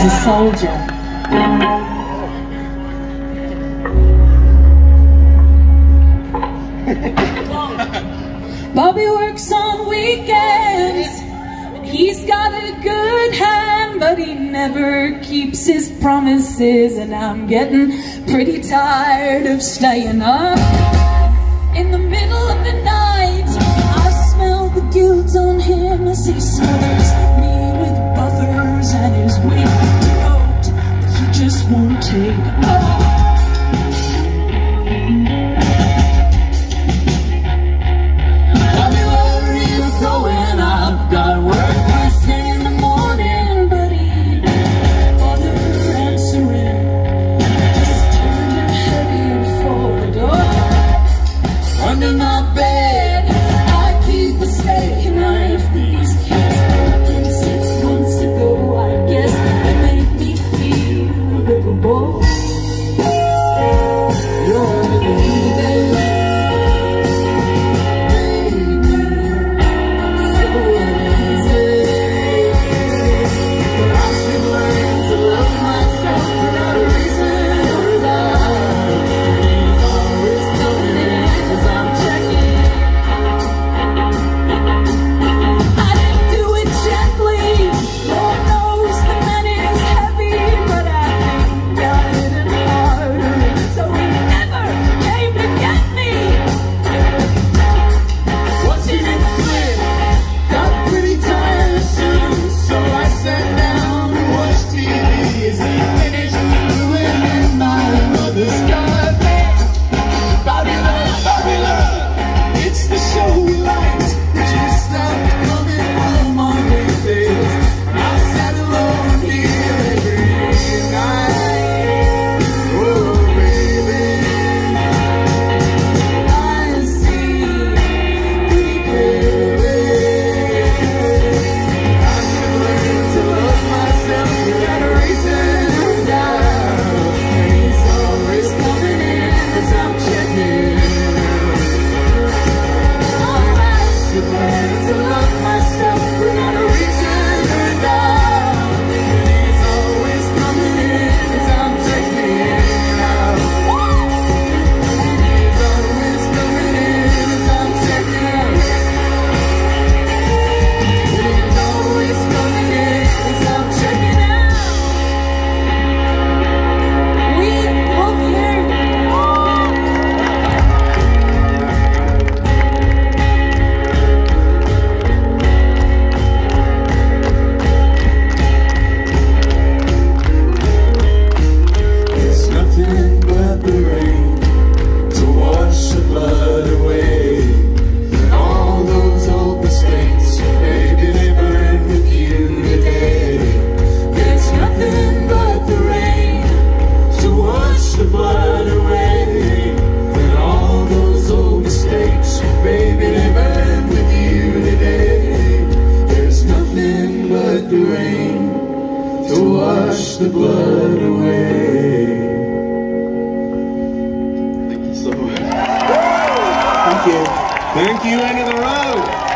a soldier. Bobby works on weekends, and he's got a good hand, but he never keeps his promises, and I'm getting pretty tired of staying up. In the middle of the night, I smell the guilt on him as he smothers me with buffers and his weight to coat that he just won't take off. Under my bed, I keep a steak knife. These kids broken 6 months ago. I guess they make me feel livable. You're the baby, so easy. But I should learn to love myself without a reason or a lie. It's always coming in. The rain to wash the blood away. Thank you so much. Thank you. Thank you, end of the road.